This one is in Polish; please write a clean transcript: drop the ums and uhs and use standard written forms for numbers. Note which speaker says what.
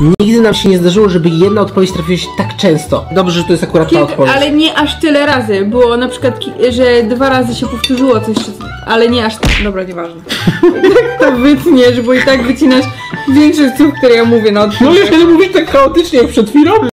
Speaker 1: Nigdy nam się nie zdarzyło, żeby jedna odpowiedź trafiła się tak często. Dobrze, że to jest akurat ta odpowiedź.
Speaker 2: Ale nie aż tyle razy. Było na przykład, że 2 razy się powtórzyło coś, ale nie aż... Dobra, nieważne. I tak to wytniesz, bo i tak wycinasz większość słów, które ja mówię na odcinku.
Speaker 1: No jeżeli mówisz tak chaotycznie jak przed chwilą,